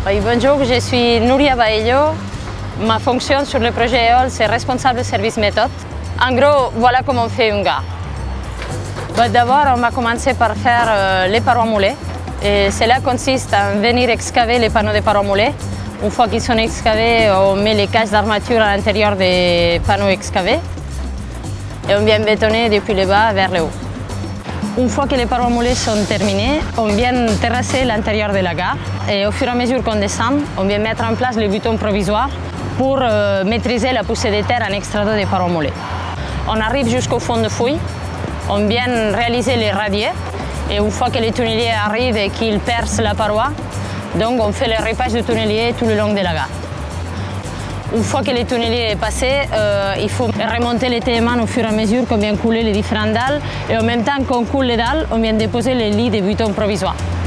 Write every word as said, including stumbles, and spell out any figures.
Oui, bonjour, je suis Nouria Baello. Ma fonction sur le projet E O L, c'est responsable service méthode. En gros, voilà comment on fait une gare. Bah, D'abord, on va commencer par faire euh, les parois moulées. Et cela consiste à venir excaver les panneaux de parois moulées. Une fois qu'ils sont excavés, on met les caches d'armature à l'intérieur des panneaux excavés. Et on vient bétonner depuis le bas vers le haut. Une fois que les parois moulées sont terminées, on vient terrasser l'intérieur de la gare. Et au fur et à mesure qu'on descend, on vient mettre en place les boutons provisoires pour euh, maîtriser la poussée de terre en extradant des parois moulées. On arrive jusqu'au fond de fouille, on vient réaliser les radiers. Et une fois que les tunneliers arrivent et qu'ils percent la paroi, donc on fait le repage du tunnelier tout le long de la gare. Une fois que le tunnelier est passé, euh, il faut remonter les télémans au fur et à mesure qu'on vient couler les différentes dalles. Et en même temps qu'on coule les dalles, on vient déposer les lits des boutons provisoires.